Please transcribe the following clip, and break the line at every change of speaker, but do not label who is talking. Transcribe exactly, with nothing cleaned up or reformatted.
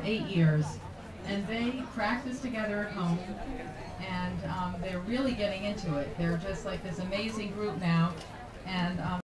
eight years, and they practice together at home, and um, they're really getting into it. They're just like this amazing group now, and um,